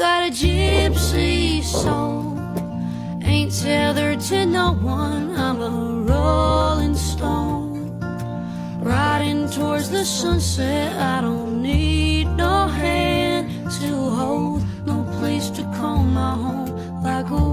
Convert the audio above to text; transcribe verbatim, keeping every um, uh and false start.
got a gypsy soul, ain't tethered to no one. I'm a rolling stone, riding towards the sunset. I don't need no hand to hold, no place to call my home, like a